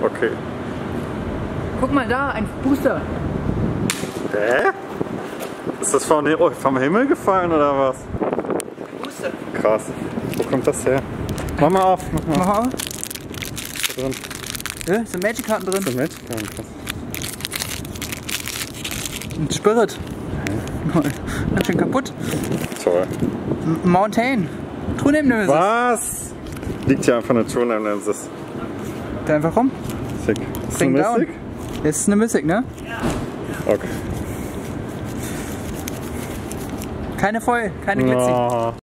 Okay. Guck mal da, ein Booster. Hä? Ist das vom Himmel gefallen oder was? Booster. Krass. Wo kommt das her? Mach mal auf. Mach mal auf. Mach mal. Da drin. Ja, sind Magic-Karten drin. Sind Magic-Karten, krass. Ein Spirit. Ganz schön kaputt. Toll. Mountain. True Name Nemesis. Was? Liegt hier einfach eine True Name Nemesis. Da einfach rum. Sick. Ist Bring eine down. Mystic? Das ist eine Mystic, ne? Okay. Keine Foil, keine Glitzy. Oh.